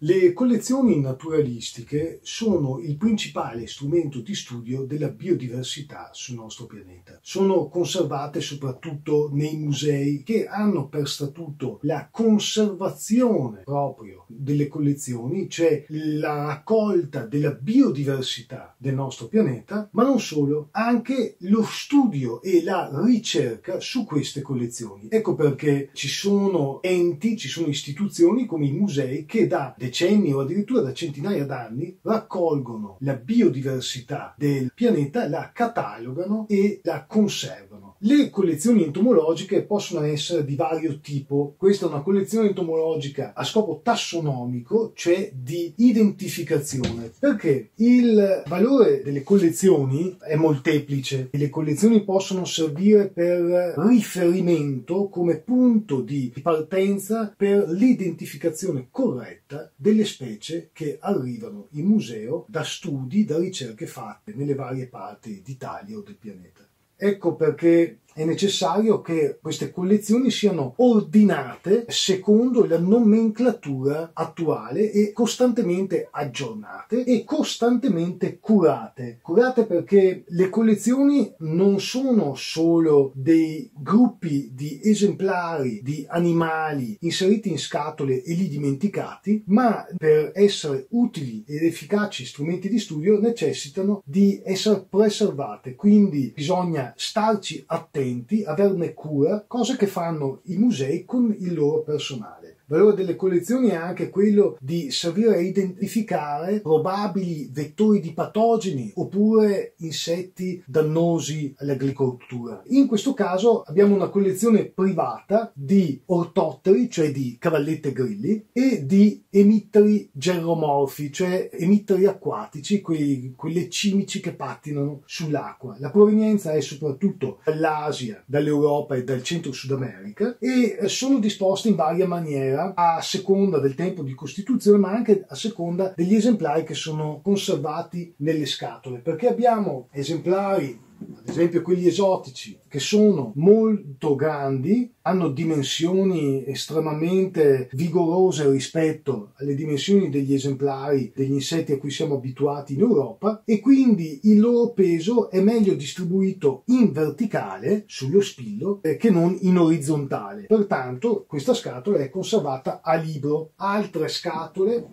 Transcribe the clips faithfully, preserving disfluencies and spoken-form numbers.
Le collezioni naturalistiche sono il principale strumento di studio della biodiversità sul nostro pianeta. Sono conservate soprattutto nei musei che hanno per statuto la conservazione proprio delle collezioni, cioè la raccolta della biodiversità del nostro pianeta, ma non solo, anche lo studio e la ricerca su queste collezioni. Ecco perché ci sono enti, ci sono istituzioni come i musei che da decenni o addirittura da centinaia d'anni raccolgono la biodiversità del pianeta, la catalogano e la conservano. Le collezioni entomologiche possono essere di vario tipo. Questa è una collezione entomologica a scopo tassonomico, cioè di identificazione, perché il valore delle collezioni è molteplice e le collezioni possono servire per riferimento come punto di partenza per l'identificazione corretta delle specie che arrivano in museo da studi, da ricerche fatte nelle varie parti d'Italia o del pianeta. Ecco perché è necessario che queste collezioni siano ordinate secondo la nomenclatura attuale e costantemente aggiornate e costantemente curate. Curate perché le collezioni non sono solo dei gruppi di esemplari di animali inseriti in scatole e lì dimenticati, ma per essere utili ed efficaci strumenti di studio necessitano di essere preservate, quindi bisogna starci attenti, averne cura, cosa che fanno i musei con il loro personale. Il valore delle collezioni è anche quello di servire a identificare probabili vettori di patogeni oppure insetti dannosi all'agricoltura. In questo caso abbiamo una collezione privata di ortotteri, cioè di cavallette e grilli, e di emitteri geromorfi, cioè emitteri acquatici, quei, quelle cimici che pattinano sull'acqua. La provenienza è soprattutto dall'Asia, dall'Europa e dal Centro-Sud America e sono disposte in varia maniera a seconda del tempo di costituzione, ma anche a seconda degli esemplari che sono conservati nelle scatole, perché abbiamo esemplari, ad esempio quelli esotici, che sono molto grandi, hanno dimensioni estremamente vigorose rispetto alle dimensioni degli esemplari degli insetti a cui siamo abituati in Europa, e quindi il loro peso è meglio distribuito in verticale sullo spillo eh, che non in orizzontale. Pertanto questa scatola è conservata a libro. Altre scatole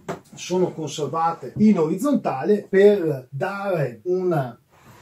sono conservate in orizzontale per dare una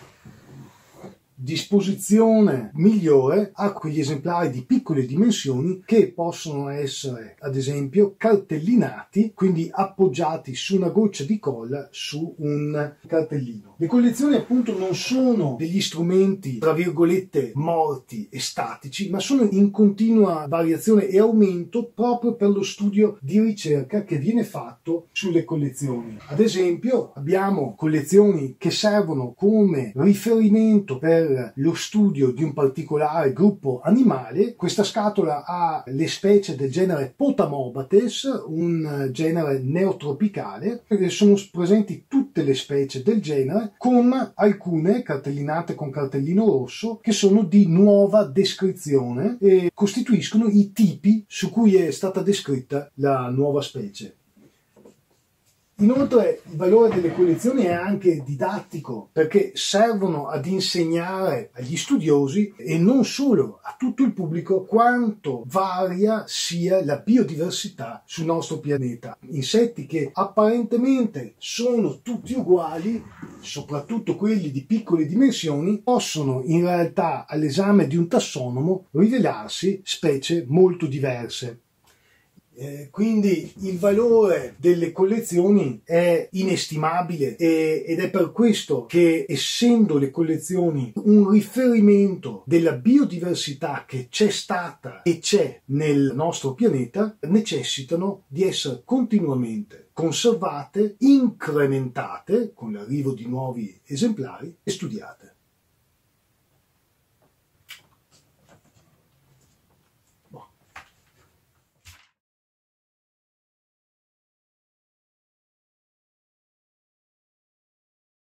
disposizione migliore a quegli esemplari di piccole dimensioni che possono essere ad esempio cartellinati, quindi appoggiati su una goccia di colla su un cartellino. Le collezioni appunto non sono degli strumenti tra virgolette morti e statici, ma sono in continua variazione e aumento proprio per lo studio di ricerca che viene fatto sulle collezioni. Ad esempio abbiamo collezioni che servono come riferimento per lo studio di un particolare gruppo animale. Questa scatola ha le specie del genere Potamobates, un genere neotropicale, e sono presenti tutte le specie del genere, con alcune cartellinate con cartellino rosso che sono di nuova descrizione e costituiscono i tipi su cui è stata descritta la nuova specie. Inoltre il valore delle collezioni è anche didattico, perché servono ad insegnare agli studiosi e non solo a tutto il pubblico quanto varia sia la biodiversità sul nostro pianeta. Insetti che apparentemente sono tutti uguali, soprattutto quelli di piccole dimensioni, possono in realtà all'esame di un tassonomo rivelarsi specie molto diverse. Eh, quindi il valore delle collezioni è inestimabile e, ed è per questo che, essendo le collezioni un riferimento della biodiversità che c'è stata e c'è nel nostro pianeta, necessitano di essere continuamente conservate, incrementate con l'arrivo di nuovi esemplari e studiate.